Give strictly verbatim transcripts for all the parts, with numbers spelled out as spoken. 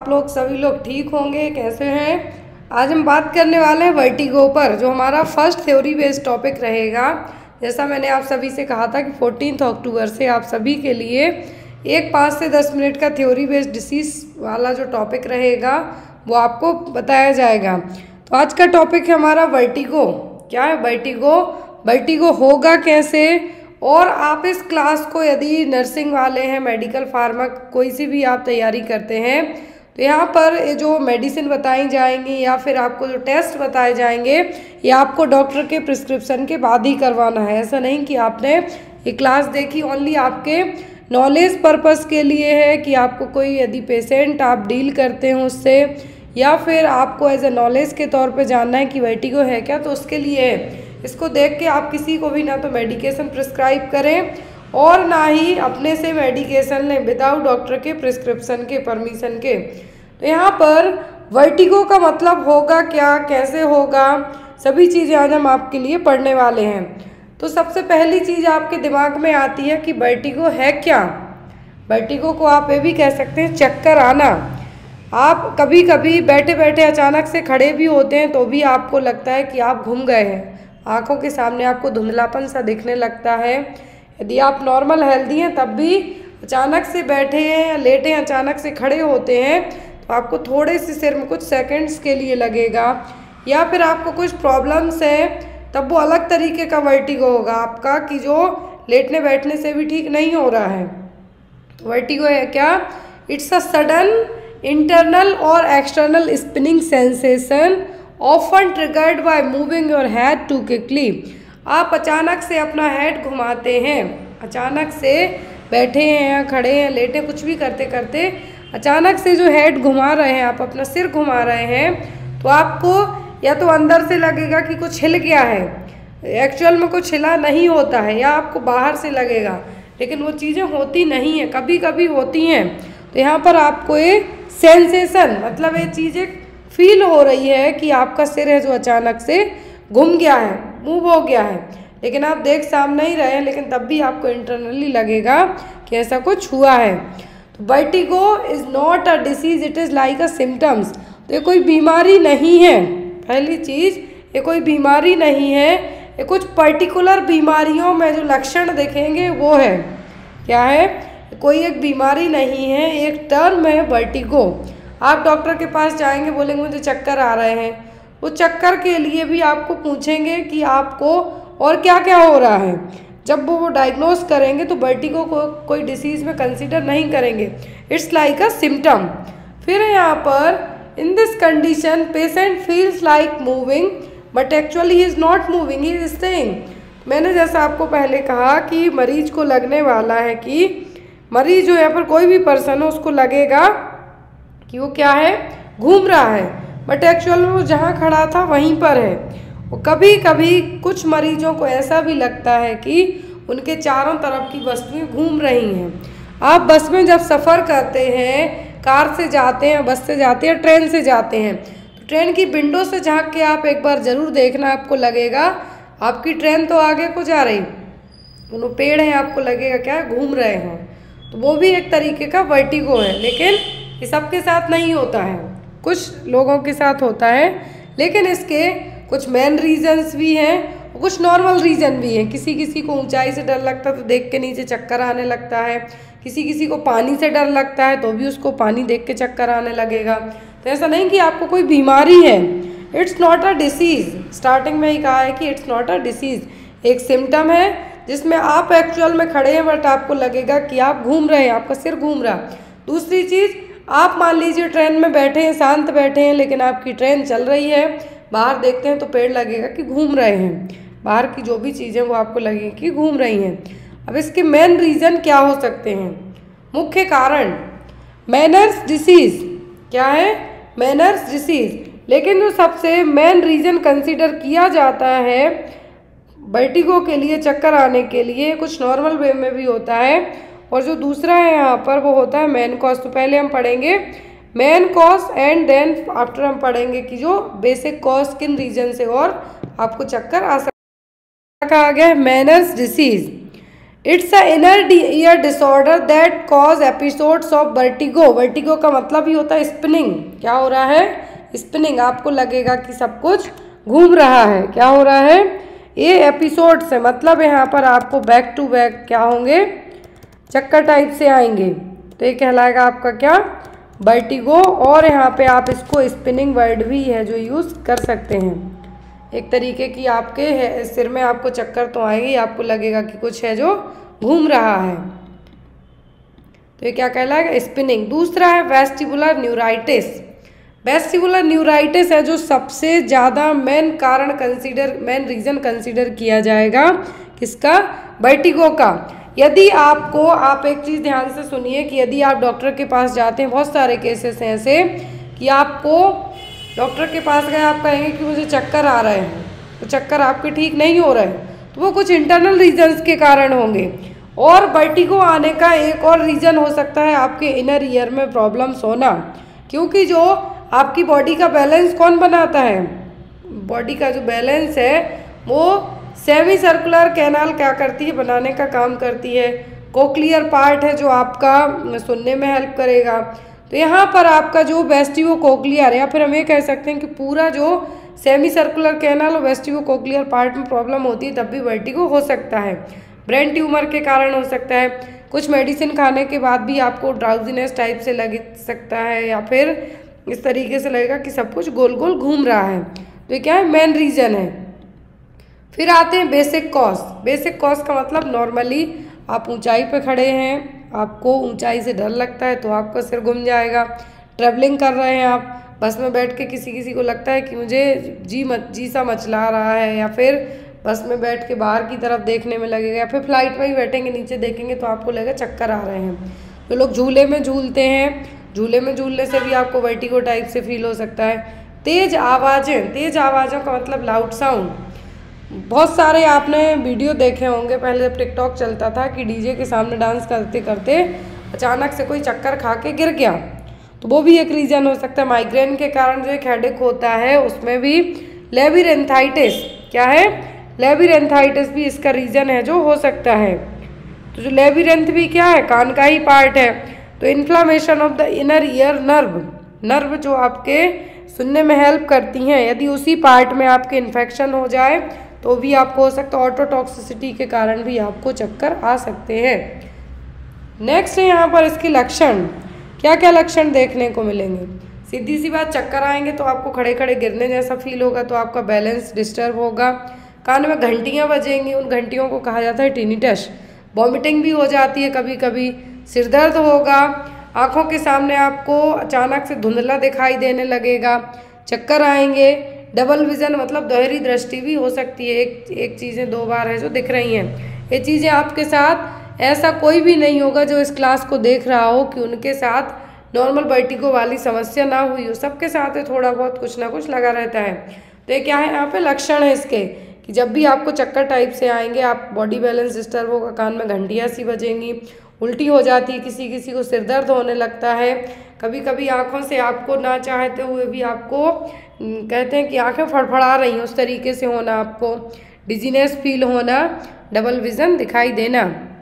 आप लोग सभी लोग ठीक होंगे। कैसे हैं? आज हम बात करने वाले हैं वर्टिगो पर, जो हमारा फर्स्ट थ्योरी बेस्ड टॉपिक रहेगा। जैसा मैंने आप सभी से कहा था कि फोर्टीन अक्टूबर से आप सभी के लिए एक पाँच से दस मिनट का थ्योरी बेस्ड डिसीज वाला जो टॉपिक रहेगा वो आपको बताया जाएगा। तो आज का टॉपिक है हमारा वर्टिगो। क्या है वर्टिगो? वर्टिगो होगा कैसे? और आप इस क्लास को यदि नर्सिंग वाले हैं, मेडिकल फार्मा कोई सी भी आप तैयारी करते हैं, तो यहाँ पर ये जो मेडिसिन बताई जाएंगी या फिर आपको जो टेस्ट बताए जाएंगे ये आपको डॉक्टर के प्रिस्क्रिप्शन के बाद ही करवाना है। ऐसा नहीं कि आपने ये क्लास देखी ओनली आपके नॉलेज पर्पस के लिए है कि आपको कोई यदि पेशेंट आप डील करते हैं उससे, या फिर आपको एज ए नॉलेज के तौर पे जानना है कि वर्टिगो है क्या, तो उसके लिए है। इसको देख के आप किसी को भी ना तो मेडिकेशन प्रिस्क्राइब करें और ना ही अपने से मेडिकेशन लें विदाउट डॉक्टर के प्रिस्क्रिप्शन के, परमिशन के। तो यहाँ पर वर्टिगो का मतलब होगा क्या, कैसे होगा, सभी चीज़ें आज हम आपके लिए पढ़ने वाले हैं। तो सबसे पहली चीज़ आपके दिमाग में आती है कि वर्टिगो है क्या। वर्टिगो को आप ये भी कह सकते हैं चक्कर आना। आप कभी कभी बैठे बैठे अचानक से खड़े भी होते हैं तो भी आपको लगता है कि आप घूम गए हैं, आँखों के सामने आपको धुंधलापन सा दिखने लगता है। यदि आप नॉर्मल हेल्दी हैं तब भी अचानक से बैठे हैं या लेटे हैं, अचानक से खड़े होते हैं तो आपको थोड़े से सिर में कुछ सेकंड्स के लिए लगेगा। या फिर आपको कुछ प्रॉब्लम्स है तब वो अलग तरीके का वर्टिगो होगा आपका, कि जो लेटने बैठने से भी ठीक नहीं हो रहा है। तो वर्टिगो है क्या? इट्स अ सडन इंटरनल और external spinning sensation often triggered by moving your head too quickly. आप अचानक से अपना हेड घुमाते हैं, अचानक से बैठे हैं या खड़े हैं, लेटे, कुछ भी करते करते अचानक से जो हेड घुमा रहे हैं, आप अपना सिर घुमा रहे हैं, तो आपको या तो अंदर से लगेगा कि कुछ हिल गया है, एक्चुअल में कुछ हिला नहीं होता है, या आपको बाहर से लगेगा, लेकिन वो चीज़ें होती नहीं हैं, कभी कभी होती हैं। तो यहाँ पर आपको ये सेंसेशन मतलब ये चीज़ें फील हो रही है कि आपका सिर है जो अचानक से घूम गया है, मूव हो गया है, लेकिन आप देख सामने ही रहे हैं, लेकिन तब भी आपको इंटरनली लगेगा कि ऐसा कुछ हुआ है। तो vertigo is not a disease, it is like a symptoms. तो ये कोई बीमारी नहीं है। पहली चीज़, ये कोई बीमारी नहीं है, ये कुछ पर्टिकुलर बीमारियों में जो लक्षण देखेंगे वो है। क्या है? कोई एक बीमारी नहीं है, एक टर्म है वर्टिगो। आप डॉक्टर के पास जाएंगे, बोलेंगे मुझे चक्कर आ रहे हैं, वो चक्कर के लिए भी आपको पूछेंगे कि आपको और क्या क्या हो रहा है। जब वो वो डायग्नोस करेंगे तो वर्टिगो को कोई डिसीज़ में कंसीडर नहीं करेंगे, इट्स लाइक अ सिम्टम। फिर यहाँ पर in this condition patient feels like moving but actually he is not moving, he is staying. मैंने जैसा आपको पहले कहा कि मरीज को लगने वाला है कि मरीज जो यहाँ पर कोई भी पर्सन हो उसको लगेगा कि वो क्या है, घूम रहा है, बट एक्चुअल में वो जहाँ खड़ा था वहीं पर है। वो कभी कभी कुछ मरीजों को ऐसा भी लगता है कि उनके चारों तरफ की वस्तुएं घूम रही हैं। आप बस में जब सफ़र करते हैं, कार से जाते हैं, बस से जाते हैं, ट्रेन से जाते हैं, तो ट्रेन की विंडो से झांक के आप एक बार ज़रूर देखना, आपको लगेगा आपकी ट्रेन तो आगे को जा रही, दोनों पेड़ हैं, आपको लगेगा क्या, घूम रहे हैं। तो वो भी एक तरीके का वर्टिगो है, लेकिन ये सबके साथ नहीं होता है, कुछ लोगों के साथ होता है। लेकिन इसके कुछ मेन रीजंस भी हैं और कुछ नॉर्मल रीजन भी हैं। किसी किसी को ऊंचाई से डर लगता है तो देख के नीचे चक्कर आने लगता है, किसी किसी को पानी से डर लगता है तो भी उसको पानी देख के चक्कर आने लगेगा। तो ऐसा नहीं कि आपको कोई बीमारी है, it's not a disease. Starting में ही कहा है कि इट्स नॉट अ डिसीज़, एक सिम्टम है जिसमें आप एक्चुअल में खड़े हैं बट आपको लगेगा कि आप घूम रहे हैं, आपका सिर घूम रहा। दूसरी चीज़, आप मान लीजिए ट्रेन में बैठे हैं, शांत बैठे हैं, लेकिन आपकी ट्रेन चल रही है, बाहर देखते हैं तो पेड़ लगेगा कि घूम रहे हैं, बाहर की जो भी चीज़ें वो आपको लगेगी कि घूम रही हैं। अब इसके मेन रीज़न क्या हो सकते हैं? मुख्य कारण मैनर्स डिसीज़। क्या है? Meniere's disease. लेकिन जो सबसे मेन रीज़न कंसीडर किया जाता है वर्टिगो के लिए, चक्कर आने के लिए, कुछ नॉर्मल वे में भी होता है, और जो दूसरा है यहाँ पर वो होता है मेन कॉज। तो पहले हम पढ़ेंगे main cause and then after हम पढ़ेंगे कि जो बेसिक कॉज किन रीजन से और आपको चक्कर आ सकता। कहा गया Meniere's disease, it's a inner ear disorder that cause episodes of vertigo. Vertigo का मतलब ही होता है स्पिनिंग। क्या हो रहा है? स्पिनिंग। आपको लगेगा कि सब कुछ घूम रहा है। क्या हो रहा है? ये एपिसोड से मतलब यहाँ पर आपको बैक टू बैक क्या होंगे? चक्कर टाइप से आएंगे। तो ये कहलाएगा आपका क्या? वर्टिगो। और यहाँ पे आप इसको स्पिनिंग वर्ड भी है जो यूज़ कर सकते हैं। एक तरीके की आपके सिर में आपको चक्कर तो आएंगे, आपको लगेगा कि कुछ है जो घूम रहा है। तो ये क्या कहलाएगा? स्पिनिंग। दूसरा है वेस्टिबुलर न्यूराइटिस। वेस्टिबुलर न्यूराइटिस है जो सबसे ज़्यादा मेन कारण कंसीडर मेन रीज़न कंसीडर किया जाएगा किसका? वर्टिगो का। यदि आपको, आप एक चीज़ ध्यान से सुनिए कि यदि आप डॉक्टर के पास जाते हैं, बहुत सारे केसेस हैं ऐसे कि आपको डॉक्टर के पास गए, आप कहेंगे कि मुझे चक्कर आ रहे हैं, तो चक्कर आपके ठीक नहीं हो रहे हैं, तो वो कुछ इंटरनल रीजंस के कारण होंगे। और वर्टिगो आने का एक और रीज़न हो सकता है आपके इनर ईयर में प्रॉब्लम्स होना, क्योंकि जो आपकी बॉडी का बैलेंस कौन बनाता है? बॉडी का जो बैलेंस है वो सेमी सर्कुलर कैनाल क्या करती है? बनाने का काम करती है। कोक्लियर पार्ट है जो आपका सुनने में हेल्प करेगा। तो यहाँ पर आपका जो वेस्टिबो कोक्लियर, या फिर हम ये कह सकते हैं कि पूरा जो सेमी सर्कुलर कैनाल और वेस्टिबो कोक्लियर पार्ट में प्रॉब्लम होती है, तब भी वर्टिगो हो सकता है। ब्रेन ट्यूमर के कारण हो सकता है। कुछ मेडिसिन खाने के बाद भी आपको ड्राउजीनेस टाइप से लग सकता है, या फिर इस तरीके से लगेगा कि सब कुछ गोल गोल घूम रहा है। तो ये क्या है? मेन रीज़न है। फिर आते हैं बेसिक कॉज। बेसिक कॉज का मतलब नॉर्मली आप ऊंचाई पे खड़े हैं, आपको ऊंचाई से डर लगता है तो आपका सिर घूम जाएगा। ट्रैवलिंग कर रहे हैं आप, बस में बैठ के किसी किसी को लगता है कि मुझे जी मच जी सा मचला रहा है, या फिर बस में बैठ के बाहर की तरफ देखने में लगेगा, या फिर फ्लाइट में ही बैठेंगे नीचे देखेंगे तो आपको लगेगा चक्कर आ रहे हैं। तो लोग झूले में झूलते हैं, झूले में झूलने से भी आपको वर्टिगो टाइप से फील हो सकता है। तेज आवाज़ें। तेज आवाज़ों का मतलब लाउड साउंड। बहुत सारे आपने वीडियो देखे होंगे पहले जब टिकटॉक चलता था कि डीजे के सामने डांस करते करते अचानक से कोई चक्कर खा के गिर गया, तो वो भी एक रीज़न हो सकता है। माइग्रेन के कारण जो एक हेडेक होता है उसमें भी लेबिरेंथाइटिस, क्या है? लेबिरेंथाइटिस भी इसका रीज़न है जो हो सकता है। तो जो लेबिरेंथ भी क्या है? कान का ही पार्ट है। तो inflammation of the inner ear nerve, nerve जो आपके सुनने में हेल्प करती हैं, यदि उसी पार्ट में आपके इन्फेक्शन हो जाए तो भी आपको हो सकता है। ऑटोटॉक्सिसिटी के कारण भी आपको चक्कर आ सकते हैं। नेक्स्ट है यहाँ पर इसके लक्षण। क्या क्या लक्षण देखने को मिलेंगे? सीधी सी बात, चक्कर आएंगे तो आपको खड़े खड़े गिरने जैसा फील होगा, तो आपका बैलेंस डिस्टर्ब होगा। कान में घंटियाँ बजेंगी, उन घंटियों को कहा जाता है टिनिटस। वॉमिटिंग भी हो जाती है कभी कभी। सिर दर्द होगा। आँखों के सामने आपको अचानक से धुंधला दिखाई देने लगेगा। चक्कर आएंगे। डबल विज़न मतलब दोहरी दृष्टि भी हो सकती है, एक एक चीज़ें दो बार है जो दिख रही हैं। ये चीज़ें आपके साथ, ऐसा कोई भी नहीं होगा जो इस क्लास को देख रहा हो कि उनके साथ नॉर्मल वर्टिगो वाली समस्या ना हुई हो। सबके साथ है थोड़ा बहुत कुछ ना कुछ लगा रहता है। तो ये क्या है? यहाँ पे लक्षण है इसके कि जब भी आपको चक्कर टाइप से आएंगे, आप बॉडी बैलेंस डिस्टर्ब होगा, कान में घंटियाँ सी बजेंगी, उल्टी हो जाती है, किसी किसी को सिर दर्द होने लगता है, कभी कभी आँखों से आपको ना चाहते हुए भी आपको कहते हैं कि आंखें फड़फड़ा रही हैं, उस तरीके से होना, आपको डिजीनेस फील होना, डबल विज़न दिखाई देना।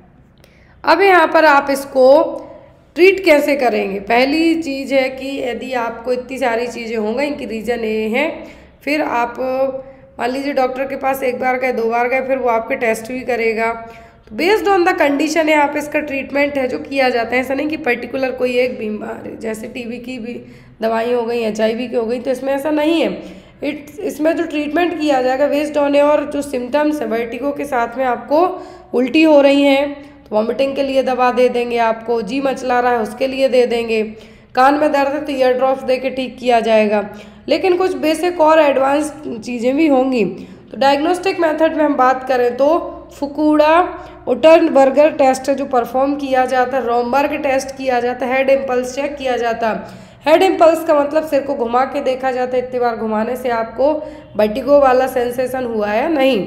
अब यहाँ पर आप इसको ट्रीट कैसे करेंगे? पहली चीज़ है कि यदि आपको इतनी सारी चीज़ें होंगी, इनकी रीज़न ये हैं, फिर आप मान लीजिए डॉक्टर के पास एक बार गए, दो बार गए, फिर वो आपके टेस्ट भी करेगा। तो बेस्ड ऑन द कंडीशन यहाँ पे इसका ट्रीटमेंट है जो किया जाता है। ऐसा नहीं कि पर्टिकुलर कोई एक बीमारी, जैसे टीबी की भी दवाई हो गई, एच आई वी की हो गई, तो इसमें ऐसा नहीं है। इट इसमें जो ट्रीटमेंट किया जाएगा बेस्ड ऑन और जो सिम्टम्स है, वर्टिगो के साथ में आपको उल्टी हो रही हैं तो वॉमिटिंग के लिए दवा दे देंगे, आपको जी मचला रहा है उसके लिए दे देंगे, कान में दर्द है तो ईयर ड्रॉप्स दे के ठीक किया जाएगा। लेकिन कुछ बेसिक और एडवांस चीज़ें भी होंगी। तो डायग्नोस्टिक मेथड में हम बात करें तो फुकुड़ा उटरनबर्गर टेस्ट जो परफॉर्म किया जाता है, रोमबर्ग टेस्ट किया जाता है, हेड इम्पल्स चेक किया जाता है। हेड इम्पल्स का मतलब सिर को घुमा के देखा जाता है, इतनी बार घुमाने से आपको वर्टिगो वाला सेंसेशन हुआ है नहीं।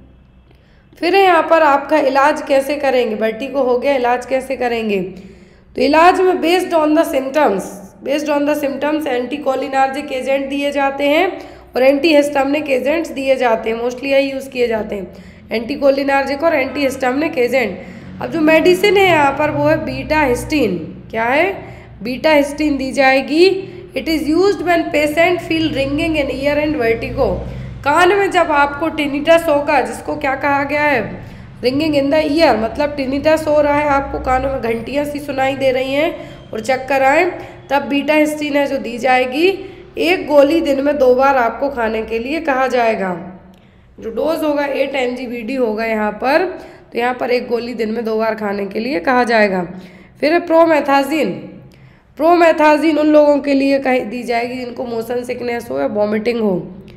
फिर यहाँ पर आपका इलाज कैसे करेंगे? वर्टिगो हो गया, इलाज कैसे करेंगे? तो इलाज में based on the symptoms based on the symptoms anticholinergic agent दिए जाते हैं और एंटीहिस्टामिनिक एजेंट्स दिए जाते हैं। मोस्टली यही यूज़ किए जाते हैं, एंटीकोलिनार्जिक और एंटीहिस्टामिनिक एजेंट। अब जो मेडिसिन है यहाँ पर वो है बीटा हिस्टीन। क्या है? बीटा हिस्टीन दी जाएगी। It is used when patient feel ringing in ear and vertigo. कान में जब आपको टिनिटस होगा, जिसको क्या कहा गया है, रिंगिंग इन द ईयर, मतलब टिनिटस हो रहा है, आपको कानों में घंटियाँ सी सुनाई दे रही हैं और चक्कर आए, तब बीटा हिस्टीन है जो दी जाएगी। एक गोली दिन में दो बार आपको खाने के लिए कहा जाएगा। जो डोज होगा eight M G B D होगा यहाँ पर, तो यहाँ पर एक गोली दिन में दो बार खाने के लिए कहा जाएगा। फिर प्रोमेथाजिन। प्रोमेथाजिन उन लोगों के लिए कही दी जाएगी जिनको मोशन सिकनेस हो या वॉमिटिंग हो।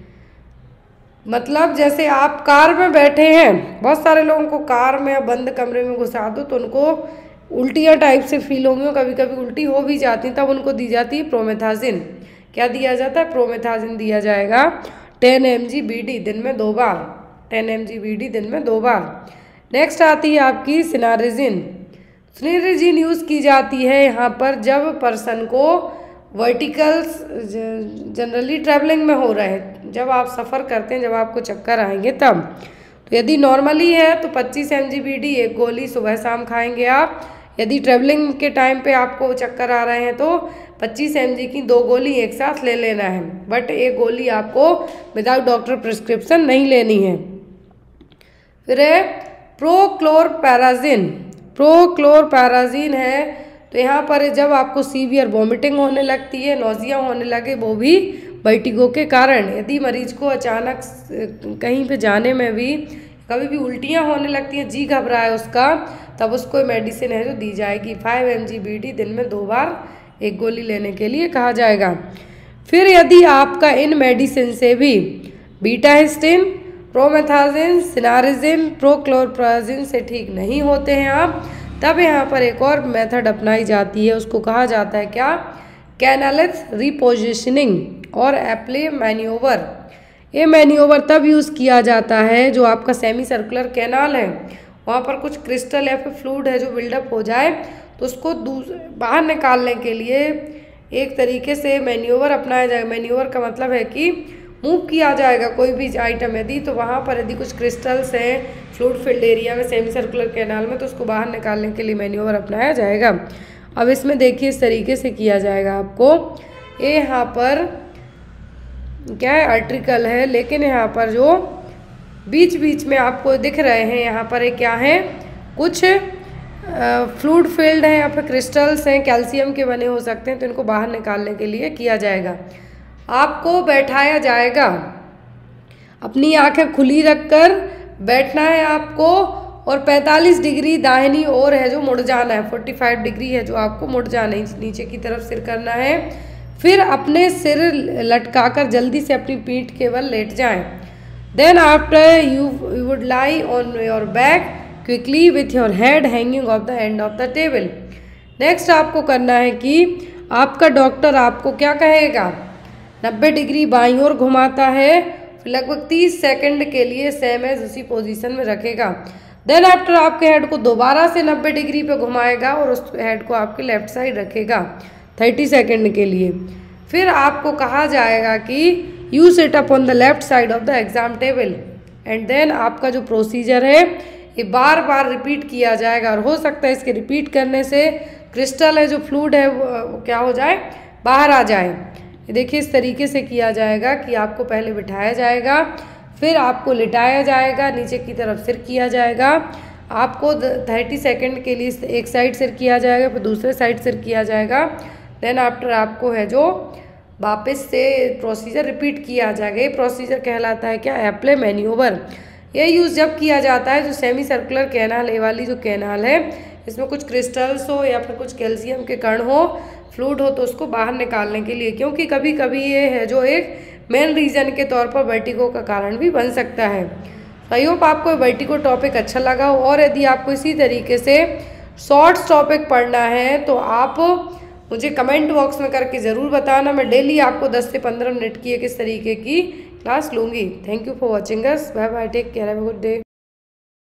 मतलब जैसे आप कार में बैठे हैं, बहुत सारे लोगों को कार में या बंद कमरे में घुसा दो तो उनको उल्टियाँ टाइप से फील होंगी, कभी कभी उल्टी हो भी जाती, तब उनको दी जाती है प्रोमेथाजिन। क्या दिया जाता है? प्रोमेथाजिन दिया जाएगा ten M G B D दिन में दो बार। Ten M G B D दिन में दो बार। नेक्स्ट आती है आपकी सिनारिजिन। सिनारिजिन यूज़ की जाती है यहाँ पर जब पर्सन को वर्टिकल्स जनरली ट्रैवलिंग में हो रहे हैं, जब आप सफ़र करते हैं, जब आपको चक्कर आएंगे तब। तो यदि नॉर्मली है तो पच्चीस एम जी बी डी एक गोली सुबह शाम खाएंगे आप। यदि ट्रैवलिंग के टाइम पे आपको चक्कर आ रहे हैं तो पच्चीस एम जी की दो गोली एक साथ ले लेना है, बट एक गोली आपको विदाउट डॉक्टर प्रिस्क्रिप्शन नहीं लेनी है। फिर है प्रोक्लोरपैराजिन। प्रोक्लोरपैराजिन है तो यहाँ पर जब आपको सीवियर वॉमिटिंग होने लगती है, नौजिया होने लगे, वो भी वर्टिगो के कारण, यदि मरीज को अचानक कहीं पे जाने में भी कभी भी उल्टियाँ होने लगती हैं, जी घबराए उसका, तब उसको मेडिसिन है जो दी जाएगी। Five M G B D दिन में दो बार एक गोली लेने के लिए कहा जाएगा। फिर यदि आपका इन मेडिसिन से भी बीटा हिस्टीन, प्रोमेथाजिन, सिनारिजिन, प्रोक्लोरपैराजिन से ठीक नहीं होते हैं आप, तब यहाँ पर एक और मेथड अपनाई जाती है, उसको कहा जाता है क्या? कैनालिस रिपोजिशनिंग और एप्ले मैन्योवर। ये मैन्योवर तब यूज़ किया जाता है जो आपका सेमी सर्कुलर कैनाल है, वहाँ पर कुछ क्रिस्टल या फिर फ्लूइड है जो बिल्डअप हो जाए, तो उसको बाहर निकालने के लिए एक तरीके से मैन्योवर अपनाया जाएगा। मैन्योवर का मतलब है कि मूव किया जाएगा कोई भी आइटम यदि, तो वहाँ पर यदि कुछ क्रिस्टल्स हैं फ्लूइड फिल्ड एरिया में, सेमी सर्कुलर कैनाल में, तो उसको बाहर निकालने के लिए मैन्योवर अपनाया जाएगा। अब इसमें देखिए इस तरीके से किया जाएगा आपको। ये यहाँ पर क्या है? आर्टिकल है, लेकिन यहाँ पर जो बीच बीच में आपको दिख रहे हैं, यहाँ पर ये क्या है? कुछ फ्लूइड फिल्ड हैं या फिर क्रिस्टल्स हैं, कैल्शियम के बने हो सकते हैं, तो इनको बाहर निकालने के लिए किया जाएगा। आपको बैठाया जाएगा, अपनी आंखें खुली रखकर बैठना है आपको, और पैंतालीस डिग्री दाहिनी ओर है जो मुड़ जाना है, पैंतालीस डिग्री है जो आपको मुड़ जाना है, नीचे की तरफ सिर करना है। फिर अपने सिर लटकाकर जल्दी से अपनी पीठ के बल लेट जाएं। Then after you you would lie on your back quickly with your head hanging off the end of the table. Next आपको करना है कि आपका डॉक्टर आपको क्या कहेगा? नब्बे डिग्री बाईं ओर घुमाता है, लगभग तीस सेकंड के लिए सेम एज उसी पोजीशन में रखेगा। देन आफ्टर आपके हेड को दोबारा से नब्बे डिग्री पे घुमाएगा और उस हेड को आपके लेफ्ट साइड रखेगा तीस सेकंड के लिए। फिर आपको कहा जाएगा कि you sit up on the left side of the exam table, and then आपका जो प्रोसीजर है ये बार बार रिपीट किया जाएगा, और हो सकता है इसके रिपीट करने से क्रिस्टल है जो फ्लूइड है वो क्या हो जाए? बाहर आ जाए। ये देखिए इस तरीके से किया जाएगा कि आपको पहले बिठाया जाएगा, फिर आपको लिटाया जाएगा, नीचे की तरफ सिर किया जाएगा, आपको तीस सेकंड के लिए एक साइड सिर किया जाएगा, फिर दूसरे साइड सिर किया जाएगा। देन आफ्टर आपको है जो वापस से प्रोसीजर रिपीट किया जाएगा। ये प्रोसीजर कहलाता है क्या? एप्ले मैन्योवर। ये यूज़ जब किया जाता है जो सेमी सर्कुलर कैनाल, ए वाली जो कैनाल है, इसमें कुछ क्रिस्टल्स हो या फिर कुछ कैल्शियम के कण हो, फ्लूइड हो, तो उसको बाहर निकालने के लिए, क्योंकि कभी कभी ये है जो एक मेन रीज़न के तौर पर वर्टिगो का कारण भी बन सकता है। आई होप आपको वर्टिगो टॉपिक अच्छा लगा हो, और यदि आपको इसी तरीके से शॉर्ट्स टॉपिक पढ़ना है तो आप मुझे कमेंट बॉक्स में करके ज़रूर बताना। मैं डेली आपको दस से पंद्रह मिनट की एक इस तरीके की क्लास लूँगी। Thank you for watching us. Bye bye, take care, have a good day.